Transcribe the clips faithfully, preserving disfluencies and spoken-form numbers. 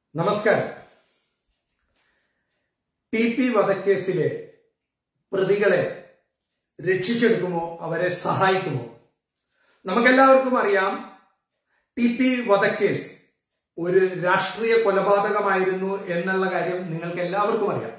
നമസ്കാരം. T P വധക്കേസിലെ പ്രതികളെ രക്ഷിച്ചെടുക്കുമോ, അവരെ സഹായിക്കുമോ? നമുക്കെല്ലാവർക്കും അറിയാം, ടി പി വധക്കേസ് ഒരു രാഷ്ട്രീയ കൊലപാതകമായിരുന്നു എന്നുള്ള കാര്യം നിങ്ങൾക്ക് എല്ലാവർക്കും അറിയാം.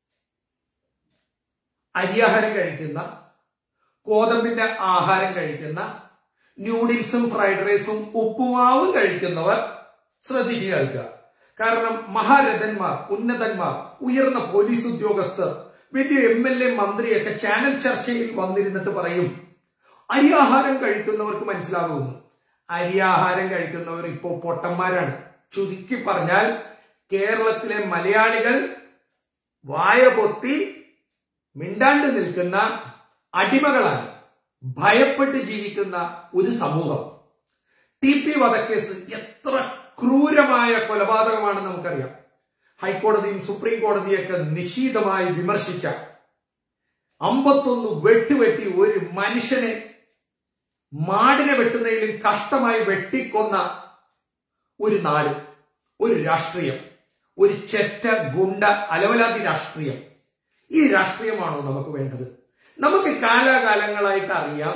അരിയാഹാരം കഴിക്കുന്ന, ഗോതമ്പിന്റെ ആഹാരം കഴിക്കുന്ന, ന്യൂഡിൽസും ഫ്രൈഡ് റൈസും ഉപ്പുമാവും കഴിക്കുന്നവർ ശ്രദ്ധിച്ചു കേൾക്കുക. കാരണം മഹാരഥന്മാർ, ഉന്നതന്മാർ, ഉയർന്ന പോലീസ് ഉദ്യോഗസ്ഥർ, വലിയ എം എൽ എ, മന്ത്രിയൊക്കെ ചാനൽ ചർച്ചയിൽ വന്നിരുന്നിട്ട് പറയും അരിയാഹാരം കഴിക്കുന്നവർക്ക് മനസ്സിലാകുന്നു. അരിയാഹാരം കഴിക്കുന്നവർ ഇപ്പോ പൊട്ടന്മാരാണ്. ചുരുക്കി പറഞ്ഞാൽ കേരളത്തിലെ മലയാളികൾ വായ പൊത്തി മിണ്ടാണ്ട് നിൽക്കുന്ന അടിമകളാണ്, ഭയപ്പെട്ട് ജീവിക്കുന്ന ഒരു സമൂഹം. ടി പി വധക്കേസ് എത്ര ക്രൂരമായ കൊലപാതകമാണെന്ന് നമുക്കറിയാം. ഹൈക്കോടതിയും സുപ്രീം കോടതിയൊക്കെ നിശിതമായി വിമർശിച്ച, അമ്പത്തൊന്ന് വെട്ടുവെട്ടി ഒരു മനുഷ്യനെ മാടിനെ വെട്ടുന്നതിലും കഷ്ടമായി വെട്ടിക്കൊന്ന ഒരു നാട്, ഒരു രാഷ്ട്രീയം, ഒരു ചെറ്റ ഗുണ്ട അലവലാതി രാഷ്ട്രീയം. ഈ രാഷ്ട്രീയമാണോ നമുക്ക് വേണ്ടത്? നമുക്ക് കാലാകാലങ്ങളായിട്ട് അറിയാം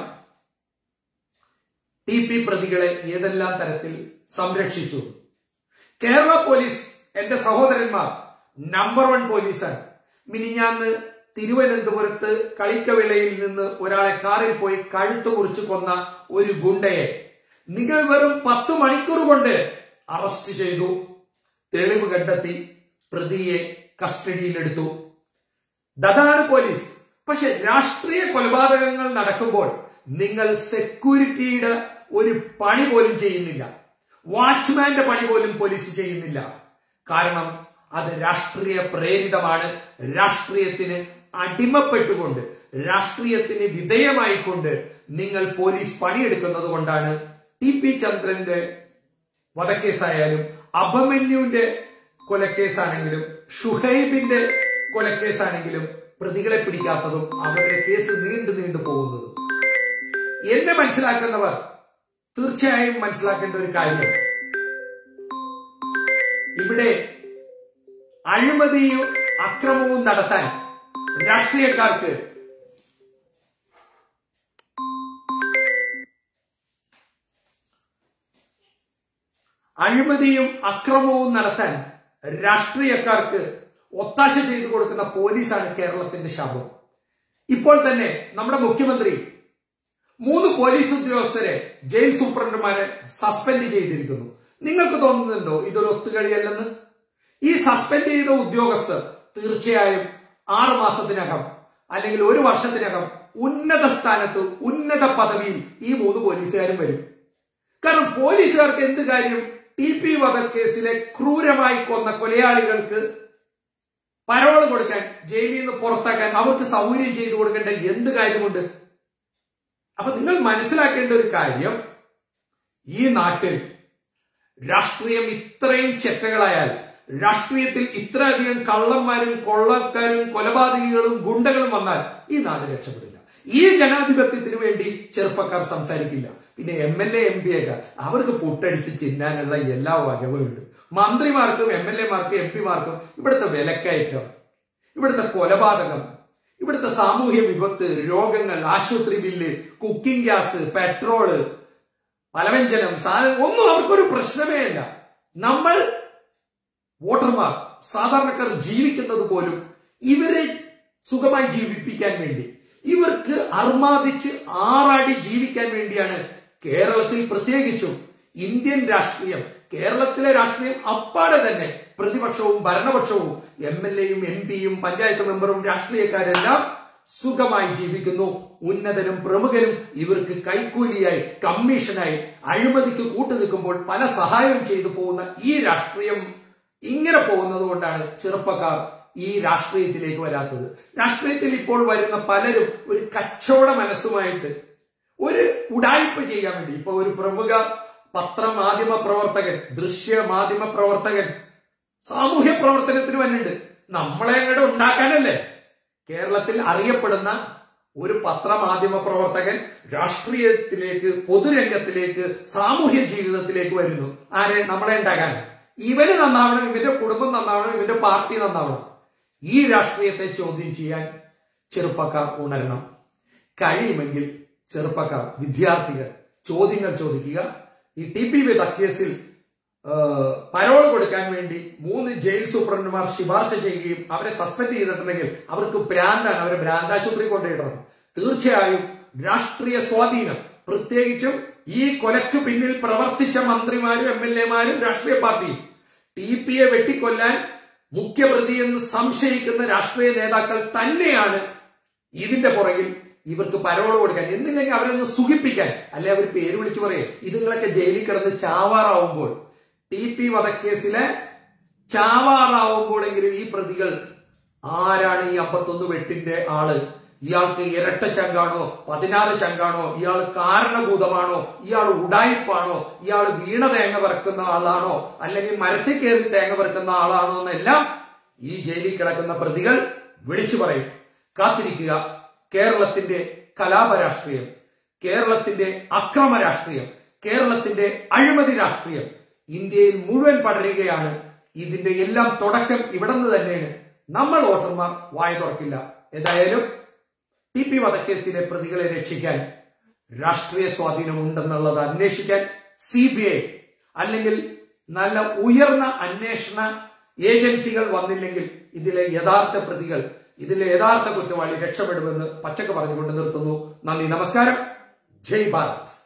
ടി പി പ്രതികളെ ഏതെല്ലാം തരത്തിൽ സംരക്ഷിച്ചു. കേരള പോലീസ്, എന്റെ സഹോദരന്മാർ, നമ്പർ വൺ പോലീസാണ്. മിനിഞ്ഞാന്ന് തിരുവനന്തപുരത്ത് കളിക്കവിളയിൽ നിന്ന് ഒരാളെ കാറിൽ പോയി കഴുത്ത് മുറിച്ചു കൊന്ന ഒരു ഗുണ്ടയെ നിങ്ങൾ വെറും പത്ത് മണിക്കൂർ കൊണ്ട് അറസ്റ്റ് ചെയ്തു, തെളിവ് കണ്ടെത്തി, പ്രതിയെ കസ്റ്റഡിയിലെടുത്തു. അതാണ് പോലീസ്. പക്ഷെ രാഷ്ട്രീയ കൊലപാതകങ്ങൾ നടക്കുമ്പോൾ നിങ്ങൾ സെക്യൂരിറ്റിയുടെ ഒരു പണി പോലും ചെയ്യുന്നില്ല. വാച്ച്മാന്റെ പണി പോലും പോലീസ് ചെയ്യുന്നില്ല. കാരണം അത് രാഷ്ട്രീയ പ്രേരിതമാണ്. രാഷ്ട്രീയത്തിന് അടിമപ്പെട്ടുകൊണ്ട്, രാഷ്ട്രീയത്തിന് വിധേയമായിക്കൊണ്ട് നിങ്ങൾ പോലീസ് പണിയെടുക്കുന്നത് കൊണ്ടാണ് ടി പി ചന്ദ്രന്റെ വധക്കേസായാലും, അഭിമന്യുവിന്റെ കൊലക്കേസാണെങ്കിലും, ഷുഹൈബിന്റെ കൊലക്കേസാണെങ്കിലും പ്രതികളെ പിടിക്കാത്തതും അവരുടെ കേസ് നീണ്ടു നീണ്ടു പോകുന്നതും. എന്നെ മനസ്സിലാക്കുന്നവർ തീർച്ചയായും മനസ്സിലാക്കേണ്ട ഒരു കാര്യം, ഇവിടെ അഴിമതിയും അക്രമവും നടത്താൻ രാഷ്ട്രീയക്കാർക്ക് അഴിമതിയും അക്രമവും നടത്താൻ രാഷ്ട്രീയക്കാർക്ക് ഒത്താശ ചെയ്തു കൊടുക്കുന്ന പോലീസാണ് കേരളത്തിന്റെ ശാപം. ഇപ്പോൾ തന്നെ നമ്മുടെ മുഖ്യമന്ത്രി മൂന്ന് പോലീസ് ഉദ്യോഗസ്ഥരെ, ജയിൽ സൂപ്രണ്ടുമാരെ സസ്പെൻഡ് ചെയ്തിരിക്കുന്നു. നിങ്ങൾക്ക് തോന്നുന്നുണ്ടോ ഇതൊരു ഒത്തുകളിയല്ലെന്ന്? ഈ സസ്പെൻഡ് ചെയ്ത ഉദ്യോഗസ്ഥർ തീർച്ചയായും ആറു മാസത്തിനകം അല്ലെങ്കിൽ ഒരു വർഷത്തിനകം ഉന്നത സ്ഥാനത്ത്, ഉന്നത പദവിയിൽ ഈ മൂന്ന് പോലീസുകാരും വരും. കാരണം പോലീസുകാർക്ക് എന്ത് കാര്യം ടി പി വധക്കേസിലെ ക്രൂരമായി കൊന്ന കൊലയാളികൾക്ക് പരോള് കൊടുക്കാൻ, ജയിലിൽ നിന്ന് പുറത്താക്കാൻ അവർക്ക് സൗകര്യം ചെയ്തു കൊടുക്കേണ്ട എന്ത് കാര്യമുണ്ട്? അപ്പൊ നിങ്ങൾ മനസ്സിലാക്കേണ്ട ഒരു കാര്യം, ഈ നാട്ടിൽ രാഷ്ട്രീയം ഇത്രയും ചെറ്റകളായാൽ, രാഷ്ട്രീയത്തിൽ ഇത്രയധികം കള്ളന്മാരും കൊള്ളക്കാരും കൊലപാതകികളും ഗുണ്ടകളും വന്നാൽ ഈ നാട് രക്ഷപ്പെടില്ല. ഈ ജനാധിപത്യത്തിന് വേണ്ടി ചെറുപ്പക്കാർ സംസാരിക്കില്ല. പിന്നെ M L A, M P ഒക്കെ അവർക്ക് പുട്ടടിച്ച് ചിന്നാനുള്ള എല്ലാ വകവുമുണ്ട്. മന്ത്രിമാർക്കും എം എൽ എമാർക്കും എം പിമാർക്കും ഇവിടുത്തെ വിലക്കയറ്റം, ഇവിടുത്തെ കൊലപാതകം, ഇവിടുത്തെ സാമൂഹ്യ വിപത്ത്, രോഗങ്ങൾ, ആശുപത്രി ബില്ല്, കുക്കിംഗ് ഗ്യാസ്, പെട്രോള്, പലവ്യഞ്ജനം, സാധനം ഒന്നും അവർക്കൊരു പ്രശ്നമേ അല്ല. നമ്മൾ വോട്ടർമാർ, സാധാരണക്കാർ ജീവിക്കുന്നത് പോലും ഇവരെ സുഖമായി ജീവിപ്പിക്കാൻ വേണ്ടി, ഇവർക്ക് അർമാദിച്ച് ആറാടി ജീവിക്കാൻ വേണ്ടിയാണ് കേരളത്തിൽ പ്രത്യേകിച്ചും ഇന്ത്യൻ രാഷ്ട്രീയം, കേരളത്തിലെ രാഷ്ട്രീയം അപ്പാടെ തന്നെ പ്രതിപക്ഷവും ഭരണപക്ഷവും എം എൽ എയും എം പിയും പഞ്ചായത്ത് മെമ്പറും രാഷ്ട്രീയക്കാരെല്ലാം സുഖമായി ജീവിക്കുന്നു. ഉന്നതനും പ്രമുഖരും ഇവർക്ക് കൈക്കൂലിയായി, കമ്മീഷനായി, അഴിമതിക്ക് കൂട്ടുനിൽക്കുമ്പോൾ പല സഹായവും ചെയ്തു പോകുന്ന ഈ രാഷ്ട്രീയം ഇങ്ങനെ പോകുന്നത് കൊണ്ടാണ് ചെറുപ്പക്കാർ ഈ രാഷ്ട്രീയത്തിലേക്ക് വരാത്തത്. രാഷ്ട്രീയത്തിൽ ഇപ്പോൾ വരുന്ന പലരും ഒരു കച്ചവട മനസ്സുമായിട്ട് ഒരു ഉടായ്പ ചെയ്യാൻ വേണ്ടി, ഇപ്പൊ ഒരു പ്രമുഖ പത്രമാധ്യമ പ്രവർത്തകൻ, ദൃശ്യ മാധ്യമ പ്രവർത്തകൻ സാമൂഹ്യ പ്രവർത്തനത്തിന് വന്നിട്ടുണ്ട്. നമ്മളെ അങ്ങോട്ട് ഉണ്ടാക്കാനല്ലേ? കേരളത്തിൽ അറിയപ്പെടുന്ന ഒരു പത്രമാധ്യമ പ്രവർത്തകൻ രാഷ്ട്രീയത്തിലേക്ക്, പൊതുരംഗത്തിലേക്ക്, സാമൂഹ്യ ജീവിതത്തിലേക്ക് വരുന്നു. ആരെ? നമ്മളെ ഉണ്ടാക്കാൻ. ഇവന് നന്നാവണം, ഇവന്റെ കുടുംബം നന്നാവണം, ഇവന്റെ പാർട്ടി നന്നാവണം. ഈ രാഷ്ട്രീയത്തെ ചോദ്യം ചെയ്യാൻ ചെറുപ്പക്കാർ ഉണരണം. കഴിയുമെങ്കിൽ ചെറുപ്പക്കാർ, വിദ്യാർത്ഥികൾ ചോദ്യങ്ങൾ ചോദിക്കുക. ഈ ടി പി വധക്കേസിൽ പരോൾ കൊടുക്കാൻ വേണ്ടി മൂന്ന് ജയിൽ സൂപ്രണ്ടുമാർ ശുപാർശ ചെയ്യുകയും അവരെ സസ്പെൻഡ് ചെയ്തിട്ടുണ്ടെങ്കിൽ അവർക്ക് ഭ്രാന്താണ്, അവരെ ഭ്രാന്താശുപത്രി കൊണ്ടുപോയിടണം. തീർച്ചയായും രാഷ്ട്രീയ സ്വാധീനം, പ്രത്യേകിച്ചും ഈ കൊലക്ക് പിന്നിൽ പ്രവർത്തിച്ച മന്ത്രിമാരും എം എൽ എമാരും രാഷ്ട്രീയ പാർട്ടിയും, ടി പിയെ വെട്ടിക്കൊല്ലാൻ മുഖ്യപ്രതി എന്ന് സംശയിക്കുന്ന രാഷ്ട്രീയ നേതാക്കൾ തന്നെയാണ് ഇതിന്റെ പുറകിൽ. ഇവർക്ക് പരോൾ കൊടുക്കാൻ, എന്നില്ലെങ്കിൽ അവരൊന്ന് സുഖിപ്പിക്കാൻ, അല്ലെ അവർ പേര് വിളിച്ചു പറയേ ഇതുങ്ങളൊക്കെ ജയിലിൽ കിടന്ന് ചാവാറാവുമ്പോൾ, ടി പി വധക്കേസിലെ ചാവാറാവുമ്പോഴെങ്കിലും ഈ പ്രതികൾ ആരാണ് ഈ അമ്പത്തൊന്ന് വെട്ടിന്റെ ആള്, ഇയാൾക്ക് ഇരട്ട ചങ്കാണോ പതിനാറ് ചങ്കാണോ, ഇയാൾ കാരണഭൂതമാണോ, ഇയാൾ ഉടായിപ്പാണോ, ഇയാൾ വീണ തേങ്ങ വറക്കുന്ന ആളാണോ, അല്ലെങ്കിൽ മരത്തിൽ കയറി തേങ്ങ വറക്കുന്ന ആളാണോ എന്നെല്ലാം ഈ ജയിലിൽ കിടക്കുന്ന പ്രതികൾ വിളിച്ചു പറയും. കാത്തിരിക്കുക. കേരളത്തിന്റെ കലാപ രാഷ്ട്രീയം, കേരളത്തിന്റെ അക്രമ രാഷ്ട്രീയം, കേരളത്തിന്റെ അഴിമതി രാഷ്ട്രീയം ഇന്ത്യയിൽ മുഴുവൻ പടരുകയാണ്. ഇതിന്റെ എല്ലാം തുടക്കം ഇവിടെ നിന്ന് തന്നെയാണ്. നമ്മൾ വോട്ടർമാർ വായ തുറക്കില്ല. ഏതായാലും ടി പി വധക്കേസിലെ പ്രതികളെ രക്ഷിക്കാൻ രാഷ്ട്രീയ സ്വാധീനം ഉണ്ടെന്നുള്ളത് അന്വേഷിക്കാൻ സി ബി ഐ അല്ലെങ്കിൽ നല്ല ഉയർന്ന അന്വേഷണ ഏജൻസികൾ വന്നില്ലെങ്കിൽ ഇതിലെ യഥാർത്ഥ പ്രതികൾ, ഇതിലെ യഥാർത്ഥ കുറ്റവാളി രക്ഷപ്പെടുമെന്ന് പച്ചക്ക് പറഞ്ഞുകൊണ്ട് നിർത്തുന്നു. നന്ദി, നമസ്കാരം. ജയ് ഭാരത്.